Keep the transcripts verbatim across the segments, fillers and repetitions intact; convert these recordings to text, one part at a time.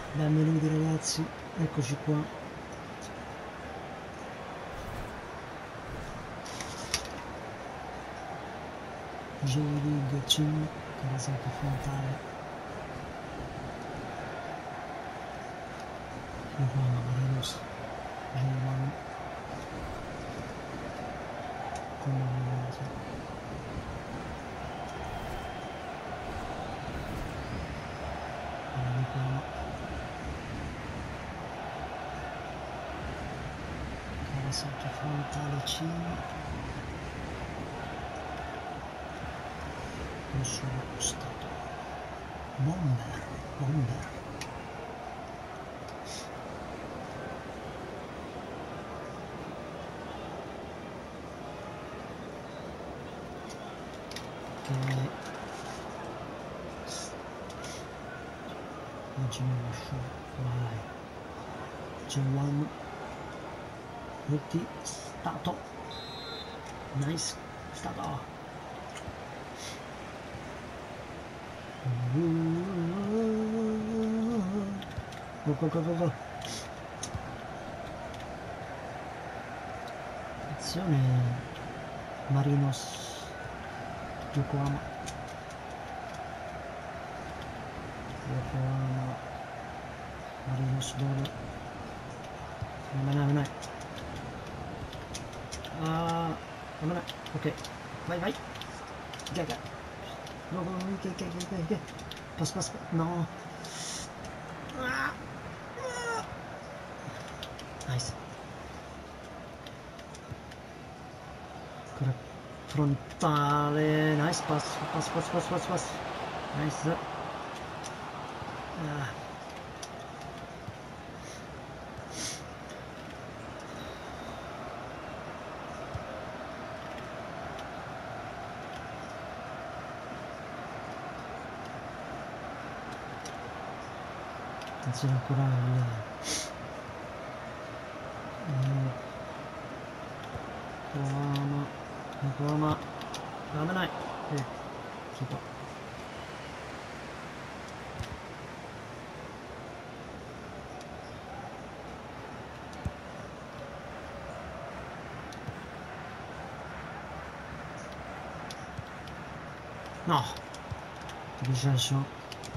Benvenuti ragazzi, eccoci qua. J-League cinque, Kawasaki frontale. Yokohama Marinos J uno. Come vedete. Yokohama. Kawasaki frontale C. Non sono stato. Bomber, bomber. Che oggi mi lascio. Vai. J uno. Tutti. Stato. Nice. Stato. Go, go, go, go, go. Attenzione Marinos Yokohama. Yokohama Marinos dove? Non è, non è. Ah, non è. Ok, vai, vai. Gaga. No, no, no, che, che, che, che, che. Pass, pass, pass. No. Ah. Ah. Nice. Ancora frontale. Nice, pass, pass, pass, pass, pass, pass. Nice. Ah. Attenzione ancora il Yokohama Yokohama Ramenai eh, si può. No che senso.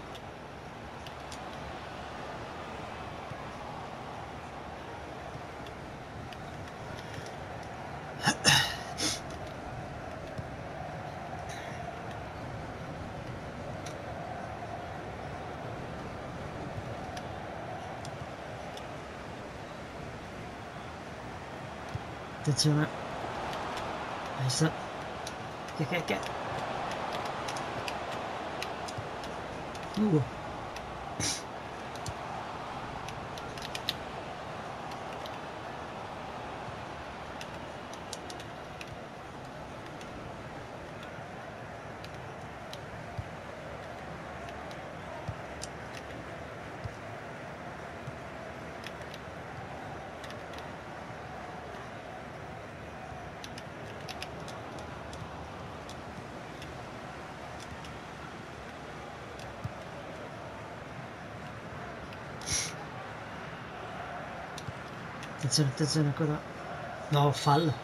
Attenzione. Nice. Che che che. Uh. Attenzione, attenzione ancora. No, fallo.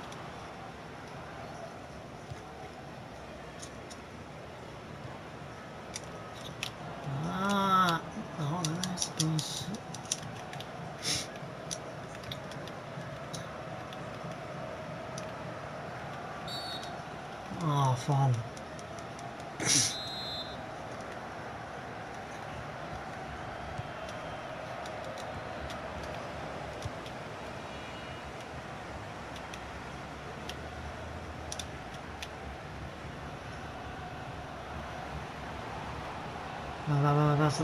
Ah, no, non è espulso. Oh, fallo. Vai, vai, vai, basta.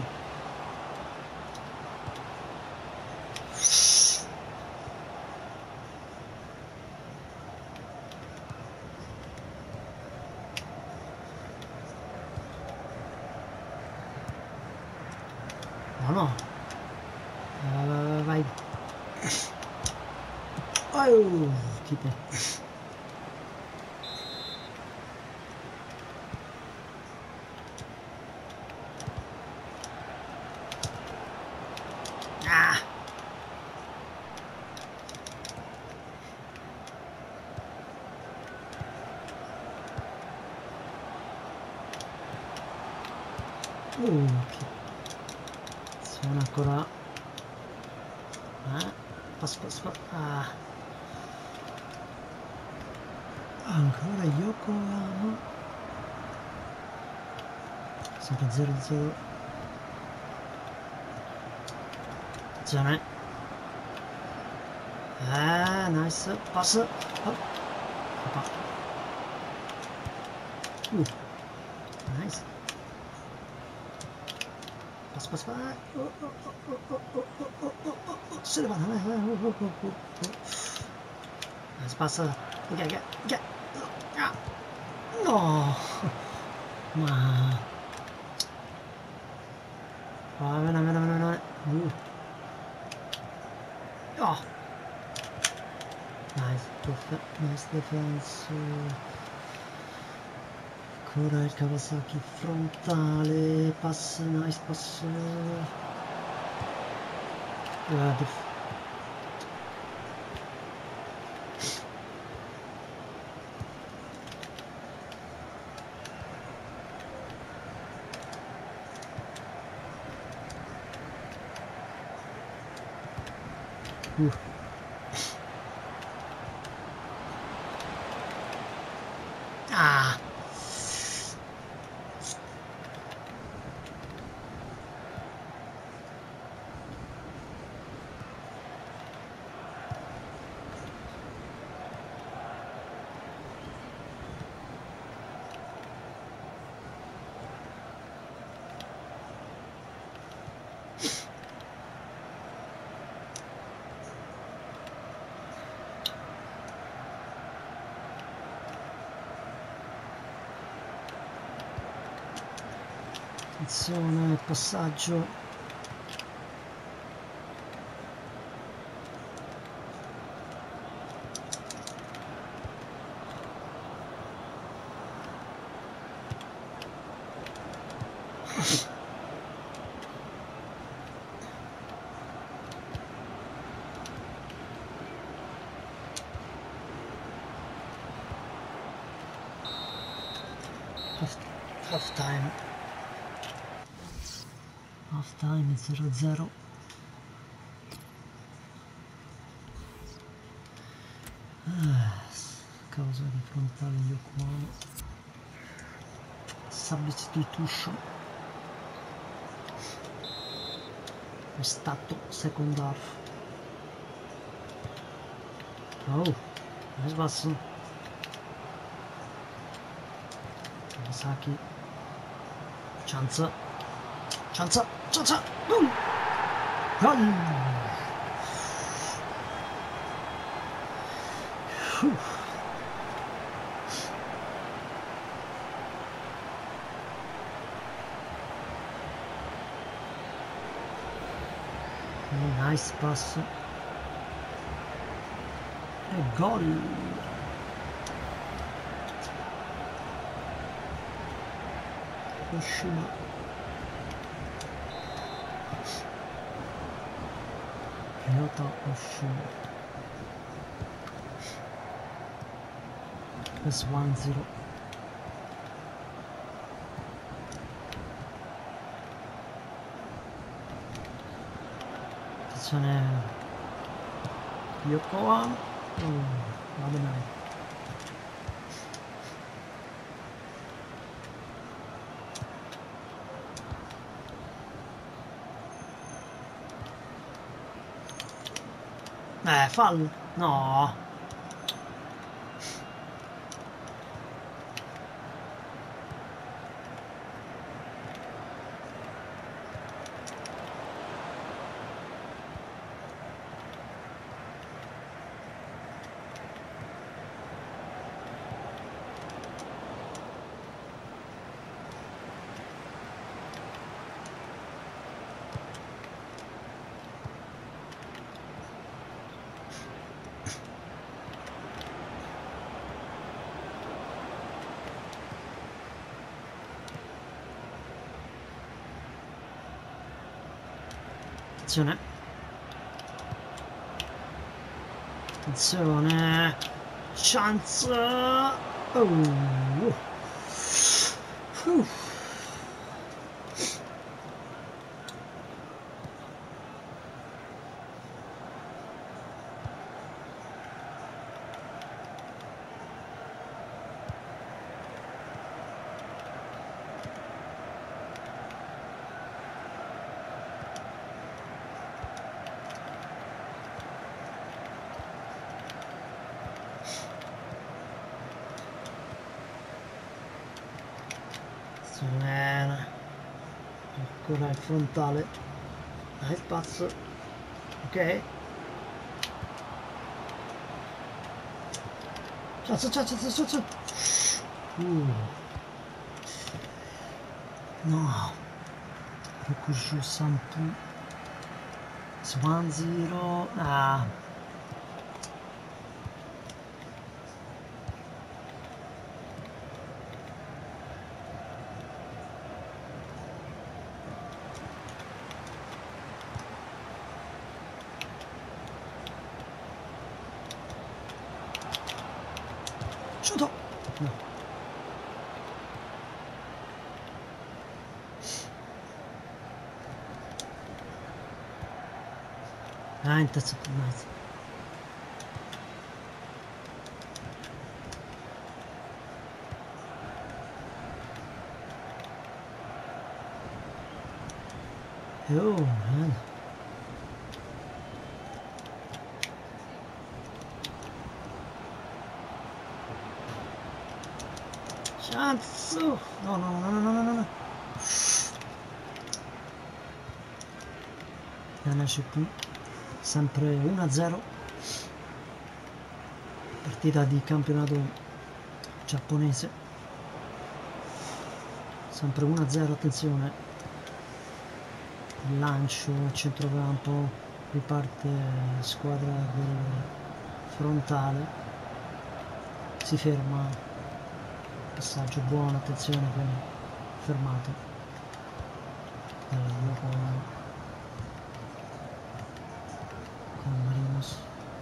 No, no. Vai, vai, vai, vai. Oh, tipo. Ah. Uh, che sono ancora ah, pas, pas, pas. Ah. Ancora Yokohama, sempre zero zero. Attenzione, ah, nice pass. Oh. Uh, nice. Pass, pass, pass. Oh, oh, oh, oh, oh, oh, oh, oh, oh, oh. Se ne va, oh, oh, oh, oh, oh. Nice pass. Ok, ok, ok. Ah. No, ma va bene, bene, bene, bene. Uh. Oh. Nice, def nice defense. Ancora il Kawasaki frontale, pass, nice pass. Uh, def uh. Ah. Attenzione, passaggio. Half, half time. Half time zero zero. Ah, causa di frontale Yokohama. Substitution. È stato second half. Oh, nice basso. Kawasaki. Chance. Chance. Chance. Gol. Gol. Whew. Nice pass. E gol. Oshima. Ryota Oshima. Plus one zero. Attenzione Yokohama. Oh, va bene. Eh, fallo. No. Attenzione. Attenzione, chance. Oh. Uh. Ancora il frontale, dai il passo, ok, ciao ciao ciao ciao ciao ciao. Uh. No, Rokushu Sampu Swan Zero. Ah, Sciuto! No. Ah, intercettato. Oh, man. Chance! No, no, no, no, no, no, no. N C P sempre uno a zero, partita di campionato giapponese, sempre uno a zero. Attenzione, lancio a centrocampo, riparte squadra del frontale, si ferma, passaggio buono, attenzione, quindi fermato dal con Marinos,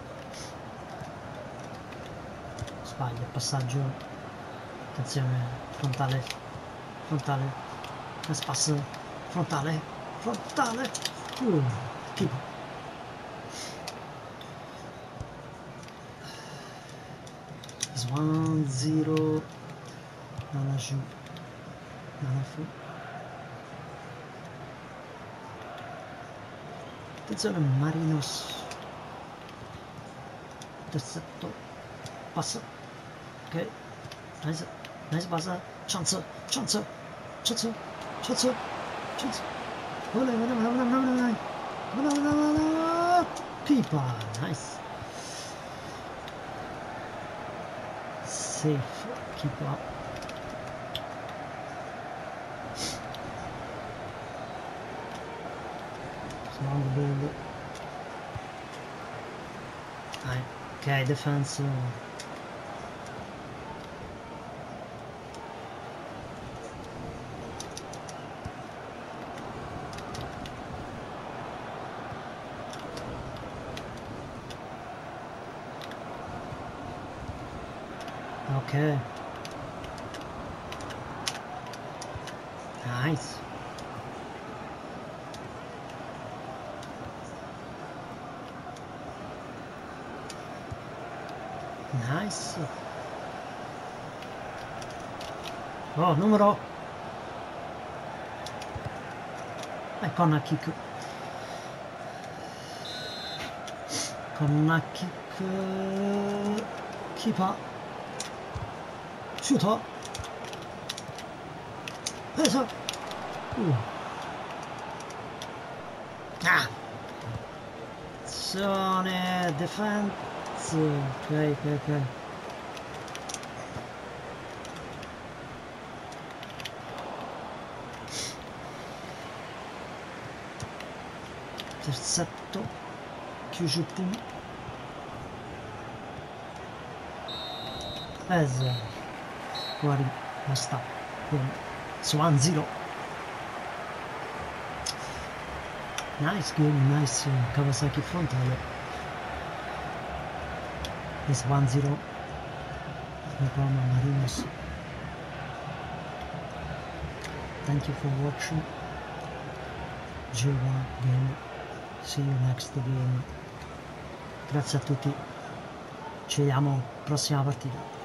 sbaglia, passaggio, attenzione, frontale, frontale, pass, frontale, frontale, uh, tipo. Swan Zero, Nanaju, Nanafu. Attenzione Marinos, terzetto, passa, ok, nice, nice passa, chance, chance, chance, chance, chance, vola, vola, vola, vola, vola, vola, vola, vola, pipa, nice, safe, keep up. Long ball. Ok, defense. Ok. Nice. Nice. Oh, numero. E con una kick. Con una kick. Keeper. Shooter. Preso. Uh. Ah. Azione. Defense. Ok, ok, ok. Terzetto, Kyujupu, Eze, fuori, basta, Swan Zero. Nice game, nice Kawasaki frontale. It's one zero. No problem, Marinos. Thank you for watching. G one game. See you next game. Grazie a tutti. Ci vediamo prossima partita.